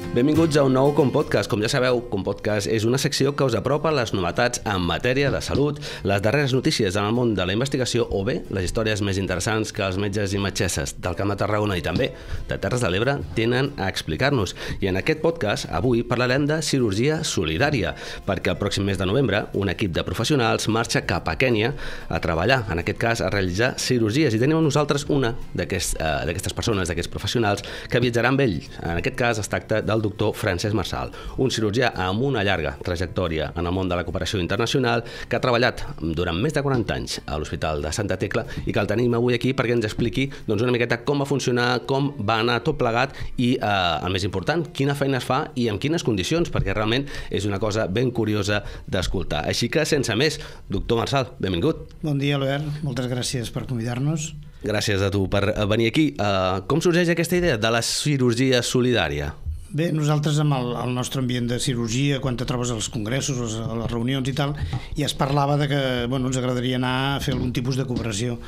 Benvinguts a un nou Compodcast. Com ja sabeu, Compodcast és una secció que us apropa les novetats en matèria de salut, les darreres notícies en el món de la investigació o bé les històries més interessants que els metges i metgesses del Camp de Tarragona i també de Terres de l'Ebre tenen a explicar-nos. I en aquest podcast avui parlarem de cirurgia solidària, perquè el pròxim mes de novembre un equip de professionals marxa cap a Kènia a treballar, en aquest cas a realitzar cirurgies, i tenim amb nosaltres una d'aquestes persones, d'aquests professionals que viatjarà amb ell. En aquest cas es tracta del doctor Francesc Marsal, un cirurgià amb una llarga trajectòria en el món de la cooperació internacional, que ha treballat durant més de 40 anys a l'Hospital de Santa Tecla i que el tenim avui aquí perquè ens expliqui una miqueta com va funcionar, com va anar tot plegat i, el més important, quina feina es fa i en quines condicions, perquè realment és una cosa ben curiosa d'escoltar. Així que, sense més, doctor Marsal, benvingut. Bon dia, Albert. Moltes gràcies per convidar-nos. Gràcies a tu per venir aquí. Com sorgeix aquesta idea de la cirurgia solidària? Bé, nosaltres amb el nostre ambient de cirurgia, quan te trobes als congressos, a les reunions i tal, ja es parlava de que ens agradaria anar a fer algun tipus de cooperació.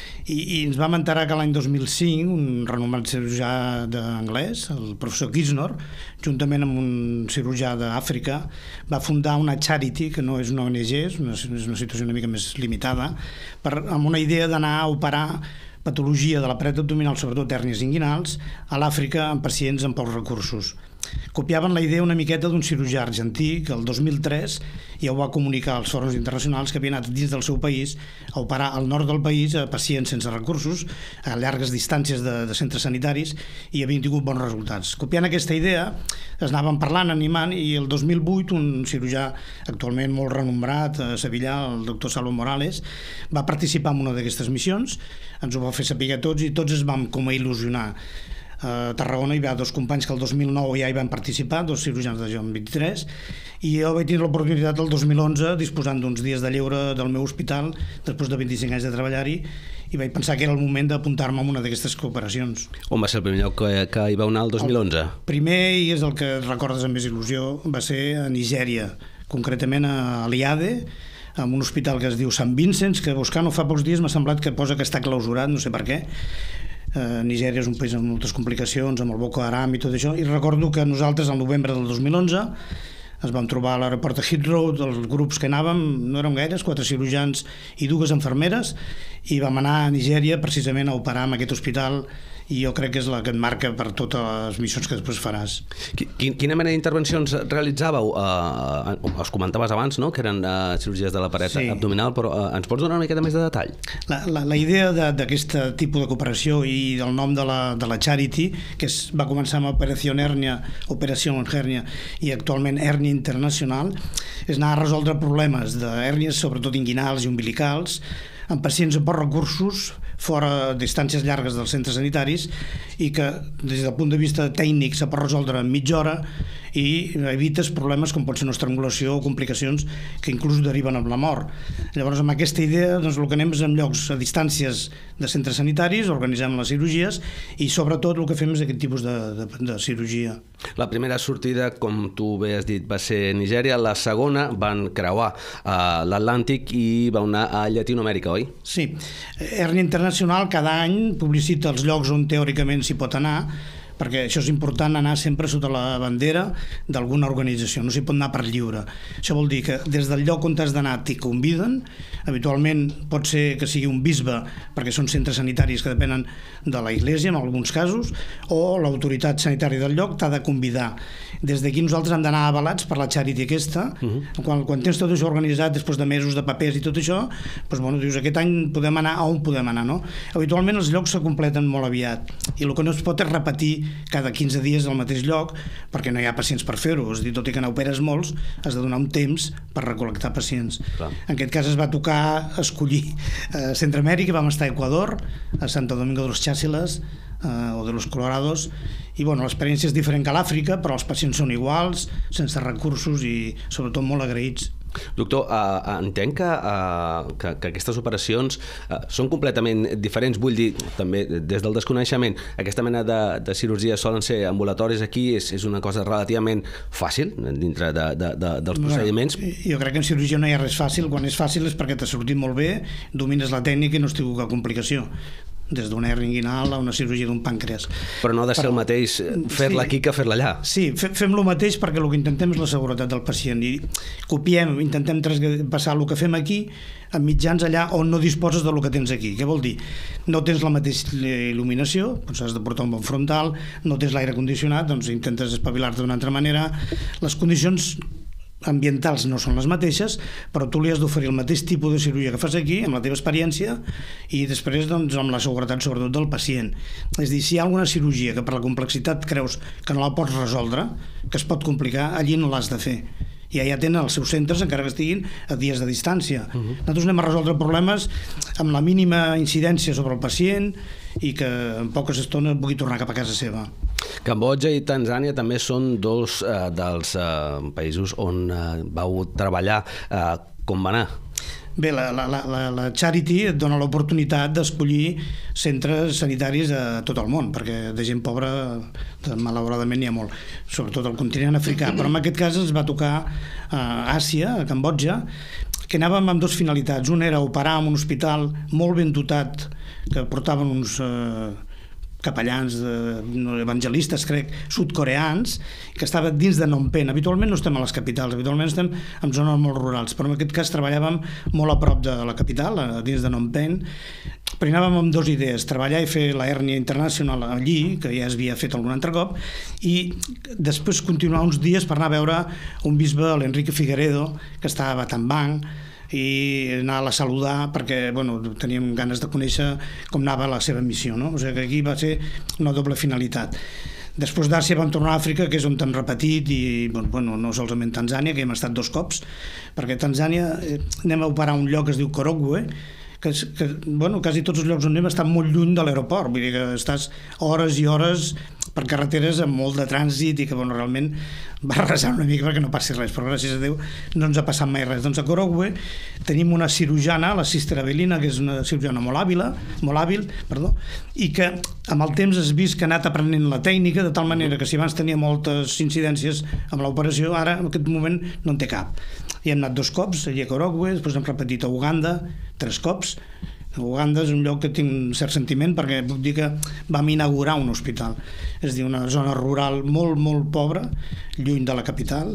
I ens vam enterar que l'any 2005 un renomat cirurgià d'anglès, el professor Kisnor, juntament amb un cirurgià d'Àfrica, va fundar una charity, que no és una ONG, és una situació una mica més limitada, amb una idea d'anar a operar patologia de la paret abdominal, sobretot hèrnies inguinals, a l'Àfrica amb pacients amb pocs recursos. Copiaven la idea una miqueta d'un cirurgià argentí que el 2003 ja ho va comunicar als fòrums internacionals, que havia anat dins del seu país a operar al nord del país a pacients sense recursos, a llargues distàncies de centres sanitaris, i havien tingut bons resultats. Copiant aquesta idea, es anaven parlant, animant, i el 2008 un cirurgià actualment molt renombrat a Sevillà, el doctor Salvo Morales, va participar en una d'aquestes missions, ens ho va fer saber a tots i tots es vam com a il·lusionar. A Tarragona hi va dos companys que el 2009 ja hi van participar, dos cirurgians de Joan 23, i jo vaig tenir l'oportunitat el 2011, disposant d'uns dies de lleure del meu hospital, després de 25 anys de treballar-hi, i vaig pensar que era el moment d'apuntar-me a una d'aquestes cooperacions. On va ser el primer lloc que hi va anar el 2011? El primer, i és el que recordes amb més il·lusió, va ser a Nigèria, concretament a Liade, en un hospital que es diu Sant Vincent, que buscant-ho fa pocs dies m'ha semblat que posa que està clausurat, no sé per què. Nigèria és un país amb moltes complicacions, amb el Boko Haram i tot això, i recordo que nosaltres al novembre del 2011 ens vam trobar a l'aeroport de Heathrow, els grups que anàvem no eren gaires, 4 cirurgians i 2 infermeres, i vam anar a Nigèria precisament a operar en aquest hospital, i jo crec que és la que et marca per totes les missions que després faràs. Quina mena d'intervencions realitzàveu? Els comentaves abans, no?, que eren cirurgies de la paret abdominal, però ens pots donar una miqueta més de detall? La idea d'aquest tipus de cooperació i del nom de la charity, que va començar amb Operació Hèrnia i actualment Hèrnia Internacional, és anar a resoldre problemes d'hèrnies, sobretot inguinals i umbilicals, amb pacients amb pocs recursos, fora distàncies llargues dels centres sanitaris, i que des del punt de vista tècnic se pot resoldre en mitja hora i evites problemes com pot ser una estrangulació o complicacions que inclús deriven amb la mort. Llavors, amb aquesta idea, el que anem és en llocs a distàncies de centres sanitaris, organitzem les cirurgies i sobretot el que fem és aquest tipus de cirurgia. La primera sortida, com tu bé has dit, va ser Nigèria, la segona van creuar l'Atlàntic i va anar a Llatinoamèrica, oi? Sí. Hèrnia Internacional cada any publicita els llocs on teòricament s'hi pot anar, perquè això és important, anar sempre sota la bandera d'alguna organització, no s'hi pot anar per lliure. Això vol dir que des del lloc on has d'anar t'hi conviden, habitualment pot ser que sigui un bisbe, perquè són centres sanitaris que depenen de la Iglésia en alguns casos, o l'autoritat sanitària del lloc t'ha de convidar. Des d'aquí nosaltres hem d'anar avalats per la charity aquesta. Quan tens tot això organitzat, després de mesos de papers i tot això, dius, aquest any podem anar a on podem anar, no? Habitualment els llocs se completen molt aviat, i el que no es pot és repetir cada 15 dies al mateix lloc, perquè no hi ha pacients per fer-ho. És a dir, tot i que n'operes molts, has de donar un temps per recol·lectar pacients. Clar. En aquest cas es va tocar escollir Centroamèrica, vam estar a Equador, a Santo Domingo de los Chásilas, o de los Colorados, i l'experiència és diferent que a l'Àfrica, però els pacients són iguals, sense recursos i sobretot molt agraïts. Doctor, entenc que aquestes operacions són completament diferents, vull dir, també des del desconeixement, aquesta mena de cirurgies solen ser ambulatoris, aquí és una cosa relativament fàcil dintre dels procediments. Jo crec que en cirurgia no hi ha res fàcil, quan és fàcil és perquè t'ha sortit molt bé, domines la tècnica i no has tingut cap complicació. des d'una hèrnia inguinal a una cirurgia d'un pàncreas. Però no ha de ser el mateix fer-la aquí que fer-la allà. Sí, fem el mateix perquè el que intentem és la seguretat del pacient i copiem, intentem passar el que fem aquí amb mitjans allà on no disposes del que tens aquí. Què vol dir? No tens la mateixa il·luminació, doncs has de portar un bon frontal, no tens l'aire condicionat, doncs intentes espavilar-te d'una altra manera. Les condicions ambientals no són les mateixes, però tu li has d'oferir el mateix tipus de cirurgia que fas aquí, amb la teva experiència, i després doncs, amb la seguretat sobretot del pacient. És a dir, si hi ha alguna cirurgia que per la complexitat creus que no la pots resoldre, que es pot complicar, allí no l'has de fer. I ja tenen els seus centres, encara que estiguin a dies de distància. Nosaltres anem a resoldre problemes amb la mínima incidència sobre el pacient i que en poques estones pugui tornar cap a casa seva. Cambodja i Tanzània també són dos dels països on vau treballar. Com va anar? Bé, la Charity et dona l'oportunitat d'escollir centres sanitaris a tot el món, perquè de gent pobra malauradament n'hi ha molt, sobretot al continent africà, però en aquest cas ens va tocar a Àsia, a Cambodja, que anàvem amb dues finalitats. Una era operar en un hospital molt ben dotat, que portaven uns capellans evangelistes, crec, sud-coreans, que estava dins de Phnom Penh. Habitualment no estem a les capitals, habitualment estem en zones molt rurals, però en aquest cas treballàvem molt a prop de la capital, dins de Phnom Penh, però anàvem amb dues idees, treballar i fer la hèrnia internacional allí, que ja es havia fet algun altre cop, i després continuar uns dies per anar a veure un bisbe, l'Enrique Figueredo, que estava a Battambang, i anar a saludar perquè teníem ganes de conèixer com anava la seva missió, no? O sigui que aquí va ser una doble finalitat. Després d'Àsia vam tornar a Àfrica, que és on hem repetit, i no solament Tanzània, que hem estat 2 cops, perquè a Tanzània anem a operar un lloc que es diu Korogwe, que quasi tots els llocs on anem estan molt lluny de l'aeroport, vull dir que estàs hores i hores per carreteres amb molt de trànsit i que realment va resar una mica perquè no passi res, però gràcies a Déu no ens ha passat mai res. Doncs a Korogwe tenim una cirurgiana, la Sister Avelina, que és una cirurgiana molt hàbil, i que amb el temps has vist que ha anat aprenent la tècnica de tal manera que si abans tenia moltes incidències amb l'operació, ara en aquest moment no en té cap. I hem anat 2 cops, allà a Korogwe, després hem repetit a Uganda 3 cops. Uganda és un lloc que tinc un cert sentiment perquè puc dir que vam inaugurar un hospital. És a dir, una zona rural molt, molt pobra, lluny de la capital,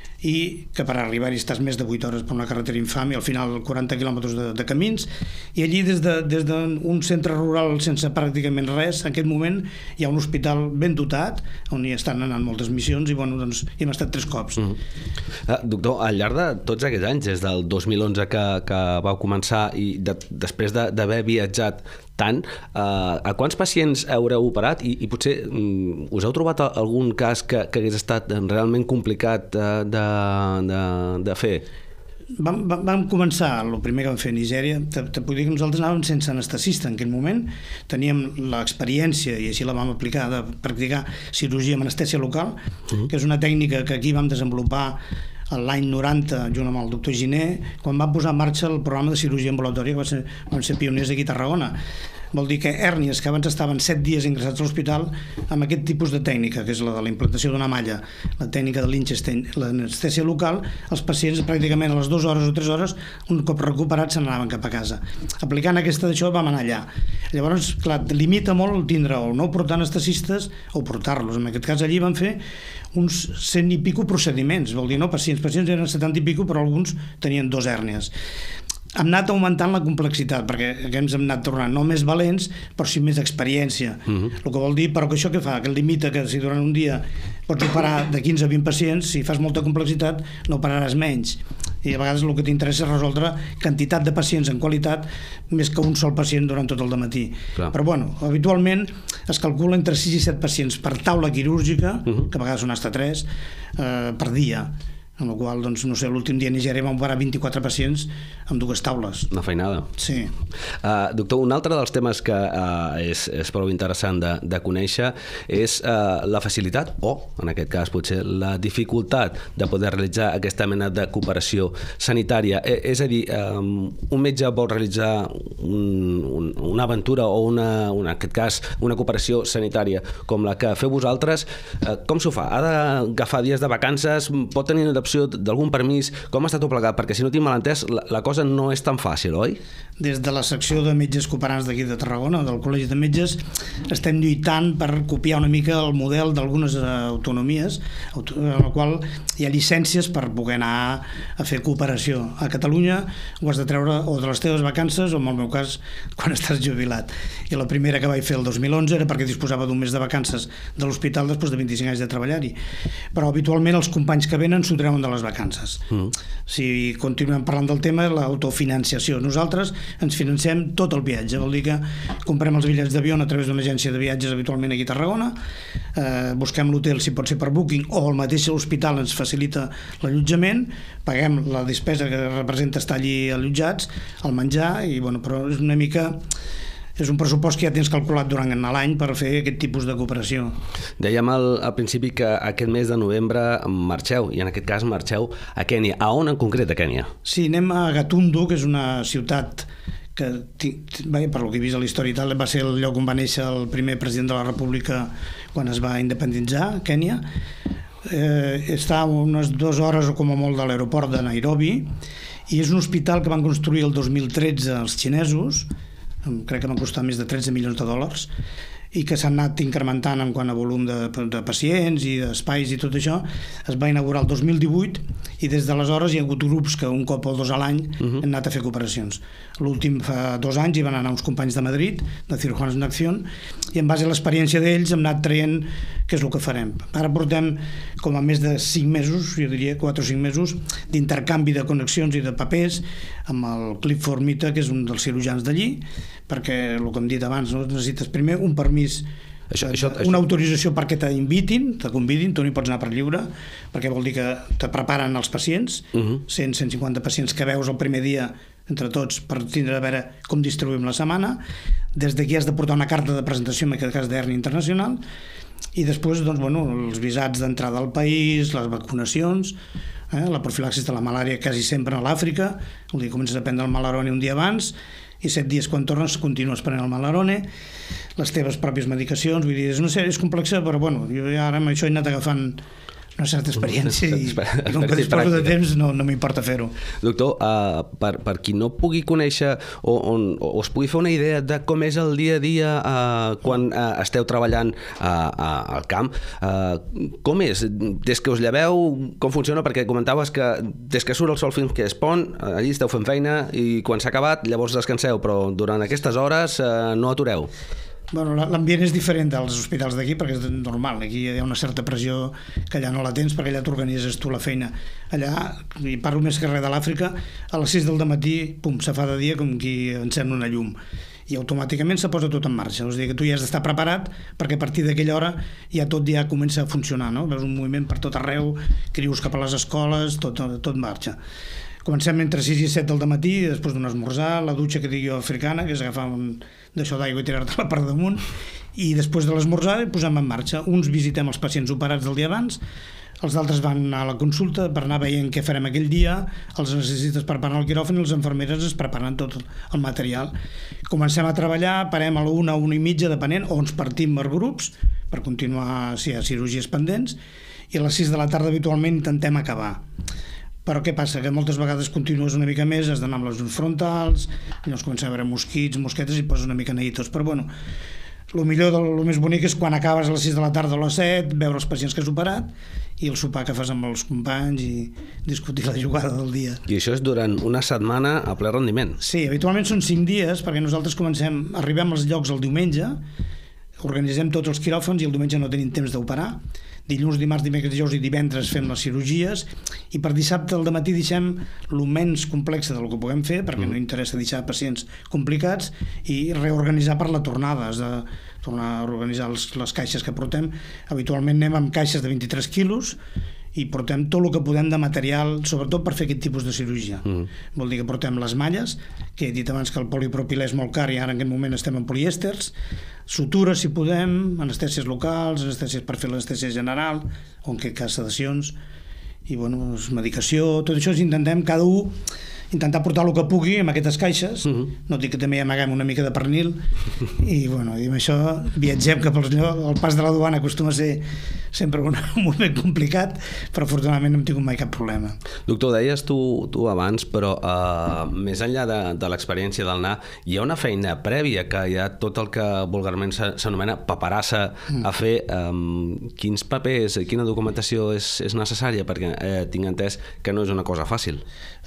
i que per arribar-hi estàs més de 8 hores per una carretera infame i al final 40 quilòmetres de camins, i allí des d'un centre rural sense pràcticament res, en aquest moment hi ha un hospital ben dotat on hi estan anant moltes missions i hi hem estat 3 cops. Doctor, al llarg de tots aquests anys, des del 2011 que vau començar i després d'haver viatjat tant, a quants pacients haureu operat i potser us heu trobat algun cas que hagués estat realment complicat de fer? Vam començar, el primer que vam fer a Nigèria, te puc dir que nosaltres anàvem sense anestesista en aquell moment, teníem l'experiència i així la vam aplicar de practicar cirurgia amb anestèsia local, que és una tècnica que aquí vam desenvolupar l'any 90, junt amb el doctor Giné, quan va posar en marxa el programa de cirurgia ambulatòria, que van ser pioners aquí a Tarragona. Vol dir que hèrnies que abans estaven 7 dies ingressats a l'hospital, amb aquest tipus de tècnica, que és la de la implantació d'una malla, la tècnica de Liechtenstein, l'anestèsia local, els pacients pràcticament a les 2 hores o 3 hores, un cop recuperats, se n'anaven cap a casa. Aplicant aquesta d'això vam anar allà. Llavors, clar, limita molt tindre o no portar anestesistes o portar-los. En aquest cas allí van fer uns 100 i pico procediments, vol dir, no pacients eren 70 i pico, però alguns tenien 2 hèrnies. Hem anat augmentant la complexitat, perquè ens hem anat tornant no més valents, però sí més experiència. El que vol dir, però que això què fa? Que limita que si durant un dia pots operar de 15 a 20 pacients, si fas molta complexitat no operaràs menys. I a vegades el que t'interessa és resoldre quantitat de pacients en qualitat més que un sol pacient durant tot el dematí. Però habitualment es calcula entre 6 i 7 pacients per taula quirúrgica, que a vegades són hasta 3, per dia. amb la qual, doncs, no sé, l'últim dia a Nigèria vam operar 24 pacients amb 2 taules. Una feinada. Sí. Doctor, un altre dels temes que és prou interessant de conèixer és la facilitat, o, en aquest cas, potser la dificultat de poder realitzar aquesta mena de cooperació sanitària. És a dir, un metge vol realitzar un una aventura o en aquest cas una cooperació sanitària com la que feu vosaltres, com s'ho fa? Ha d'agafar dies de vacances? Pot tenir l'opció d'algun permís? Com està tot plegat? Perquè si no tinc mal entès, la cosa no és tan fàcil, oi? Des de la secció de metges cooperants d'aquí de Tarragona, del Col·legi de Metges, estem lluitant per copiar una mica el model d'algunes autonomies en la qual hi ha llicències per poder anar a fer cooperació. A Catalunya ho has de treure o de les teves vacances o, en el meu cas, quan estàs jubilat. I la primera que vaig fer el 2011 era perquè disposava d'un mes de vacances de l'hospital després de 25 anys de treballar-hi. Però habitualment els companys que venen s'ho treuen de les vacances. Si continuem parlant del tema, l'autofinanciació. Nosaltres ens financem tot el viatge, vol dir que comprem els bitllets d'avió a través d'una agència de viatges habitualment aquí a Tarragona, busquem l'hotel si pot ser per Booking o el mateix hospital ens facilita l'allotjament, paguem la despesa que representa estar allí allotjats, el menjar, i bueno, però és una mica... És un pressupost que ja tens calculat durant l'any per fer aquest tipus de cooperació. Dèiem al principi que aquest mes de novembre marxeu, i en aquest cas marxeu a Kènia. A on en concret a Kènia? Sí, anem a Gatundu, que és una ciutat que, per lo que he vist a la història i tal, va ser el lloc on va néixer el primer president de la República quan es va independitzar, Kènia. Està a unes 2 hores o com a molt de l'aeroport de Nairobi, i és un hospital que van construir el 2013 els xinesos, crec que van costar més de 13 milions de dòlars, i que s'han anat incrementant en quant a volum de pacients i d'espais i tot això. Es va inaugurar el 2018 i des d'aleshores hi ha hagut grups que un cop o 2 a l'any han anat a fer cooperacions. L'últim fa 2 anys hi van anar uns companys de Madrid, de Cirujanos en Acción, i en base a l'experiència d'ells hem anat traient què és el que farem. Ara portem com a més de 5 mesos, jo diria 4 o 5 mesos, d'intercanvi de connexions i de papers amb el Clifford Mita, que és un dels cirurgians d'allí, perquè, el que hem dit abans, necessites primer un permís, una autorització perquè t'invitin, te convidin, tu no hi pots anar per lliure, perquè vol dir que te preparen els pacients, 100-150 pacients que veus el primer dia entre tots per tindre a veure com distribuïm la setmana. Des d'aquí has de portar una carta de presentació, en aquest cas d'Hernia Internacional, i després doncs, bueno, els visats d'entrada al país, les vacunacions, la profilaxis de la malària quasi sempre a l'Àfrica, vol dir, comences a prendre el Malarone un dia abans i 7 dies quan tornes continues prenent el Malarone, les teves pròpies medicacions, vull dir, és complexa, però bueno, jo ara amb això he anat agafant una certa experiència i com que disposo de temps no m'importa fer-ho. Doctor, per qui no pugui conèixer o es pugui fer una idea de com és el dia a dia quan esteu treballant al camp, com és? Des que us lleveu, com funciona? Perquè comentaves que des que surt el sol fins que es pon, allí esteu fent feina i quan s'ha acabat llavors descanseu, però durant aquestes hores no atureu. Bueno, l'ambient és diferent dels hospitals d'aquí perquè és normal, aquí hi ha una certa pressió que allà no la tens perquè allà t'organitzes tu la feina. Allà, i parlo més que res de l'Àfrica, a les 6 del matí, pum, se fa de dia com qui encén una llum i automàticament se posa tot en marxa, és a dir, que tu ja has d'estar preparat perquè a partir d'aquella hora ja tot ja comença a funcionar, no? Veus un moviment per tot arreu, crius cap a les escoles, tot marxa. Comencem entre 6 i 7 del matí, després d'un esmorzar, la dutxa que dic jo africana, que és agafar d'això d'aigua i tirar-te-la per damunt, i després de l'esmorzar posem en marxa. Uns visitem els pacients operats del dia abans, els altres van a la consulta per anar veient què farem aquell dia, els necessites preparar el quiròfan i les infermeres es preparen tot el material. Comencem a treballar, parem a la 1 i mitja, depenent, o ens partim per grups per continuar si hi ha cirurgies pendents, i a les 6 de la tarda habitualment intentem acabar. Però què passa? Que moltes vegades continues una mica més, has d'anar amb les llums frontals, llavors comencem a veure mosquits, mosquetes i poses una mica neguitos. Però bueno, el més bonic és quan acabes a les 6 de la tarda o a les 7, veure els pacients que has operat i el sopar que fas amb els companys i discutir la jugada del dia. I això és durant una setmana a ple rendiment? Sí, habitualment són 5 dies perquè nosaltres arribem als llocs el diumenge, organitzem tots els quiròfans i el diumenge no tenim temps d'operar. Dilluns, dimarts, dimecres, dijous i divendres fem les cirurgies i per dissabte al dematí deixem el menys complex del que puguem fer perquè no interessa deixar pacients complicats i reorganitzar per la tornada. Has de tornar a organitzar les caixes que portem. Habitualment anem amb caixes de 23 quilos i portem tot el que podem de material, sobretot per fer aquest tipus de cirurgia. Vol dir que portem les malles, que he dit abans que el polipropilè és molt car i ara en aquest moment estem en polièsters, sutures si podem, anestèsies locals, anestèsies per fer l'anestèsia general, o en aquest cas sedacions, i bueno, medicació, tot això intentem cada un intentar portar el que pugui amb aquestes caixes, no dic que també amaguem una mica de pernil, i bueno, i amb això viatgem cap al pas de la duana, acostuma a ser sempre un moment complicat, però afortunadament no hem tingut mai cap problema. Doctor, deies tu abans, però més enllà de l'experiència del anar, hi ha una feina prèvia que hi ha tot el que vulgarment s'anomena paperassa a fer. Quins papers, quina documentació és necessària? Perquè tinc entès que no és una cosa fàcil.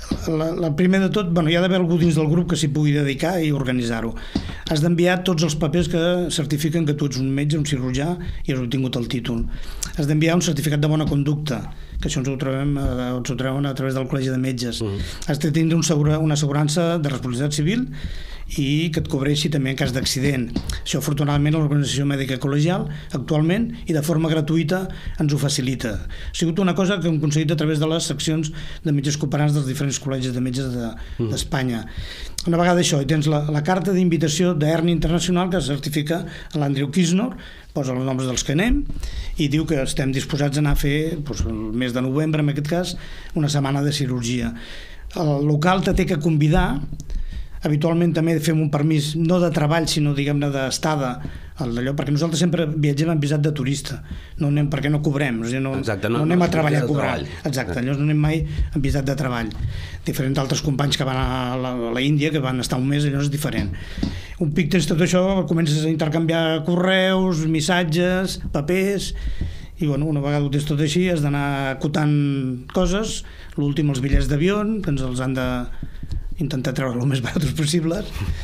El primer de tot, hi ha d'haver algú dins del grup que s'hi pugui dedicar i organitzar-ho. Has d'enviar tots els papers que certifiquen que tu ets un metge, un cirurgià i has obtingut el títol. Has d'enviar un certificat de bona conducta, que això ens ho treuen a través del Col·legi de Metges. Has de tindre una assegurança de responsabilitat civil i que et cobreixi també en cas d'accident. Això, afortunadament, l'Organització Mèdica Col·legial actualment i de forma gratuïta ens ho facilita. Ha sigut una cosa que hem aconseguit a través de les seccions de metges cooperants dels diferents col·legis de metges d'Espanya. Una vegada això, tens la carta d'invitació d'Hernia Internacional que certifica l'Andrew Kisnor, posa els noms dels que anem i diu que estem disposats a anar a fer el mes de novembre, en aquest cas, una setmana de cirurgia. El local té que convidar. Habitualment també fem un permís no de treball sinó diguem-ne d'estada perquè nosaltres sempre viatgem amb visat de turista, no anem perquè no cobrem, no anem a treballar a cobrar, llavors no anem mai amb visat de treball, diferent d'altres companys que van a la Índia, que van estar un mes, llavors és diferent. Un pic tens tot això, comences a intercanviar correus, missatges, papers, i una vegada ho tens tot així has d'anar acotant coses, l'últim els bitllets d'avió que ens els han de intentar treure el més barats possibles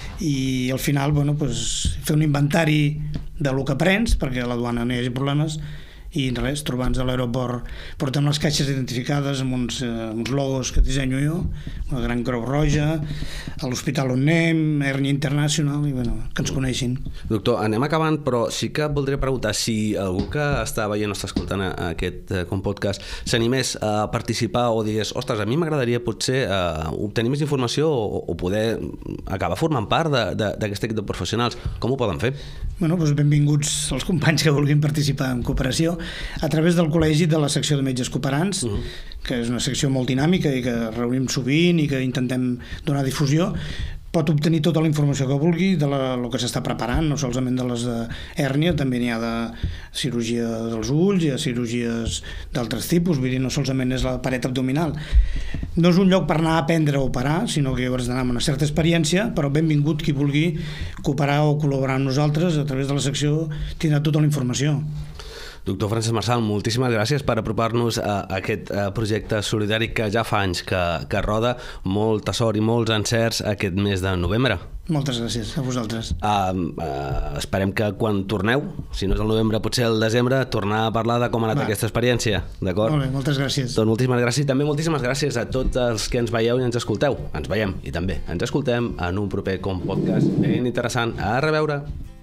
i al final fer un inventari del que prens perquè a la duana no hi hagi problemes i res, trobar-nos a l'aeroport portem les caixes identificades amb uns logos que dissenyo jo, una gran Creu Roja, a l'hospital on anem, Hernia Internacional i que ens coneixin. Doctor, anem acabant, però sí que voldria preguntar si algú que està veient o està escoltant aquest podcast s'animés a participar o digués, ostres, a mi m'agradaria potser obtenir més informació o poder acabar formant part d'aquest equip de professionals, com ho poden fer? Benvinguts els companys que vulguin participar en cooperació a través del col·legi de la secció de metges cooperants, que és una secció molt dinàmica i que reunim sovint i que intentem donar difusió. Pot obtenir tota la informació que vulgui de lo que s'està preparant, no solament de les d'hèrnia, també n'hi ha de cirurgia dels ulls, hi ha cirurgies d'altres tipus, vull dir, no solament és la paret abdominal. No és un lloc per anar a aprendre a operar, sinó que hauràs d'anar amb una certa experiència, però benvingut qui vulgui cooperar o col·laborar amb nosaltres a través de la secció tindrà tota la informació. Doctor Francesc Marsal, moltíssimes gràcies per apropar-nos a aquest projecte solidari que ja fa anys que roda. Molta sort i molts encerts aquest mes de novembre. Moltes gràcies a vosaltres. Esperem que quan torneu, si no és el novembre, potser el desembre, tornar a parlar de com ha anat aquesta experiència. D'acord? Molt bé, moltes gràcies. Doncs moltíssimes gràcies. També moltíssimes gràcies a tots els que ens veieu i ens escolteu. Ens veiem i també ens escoltem en un proper podcast ben interessant. A reveure!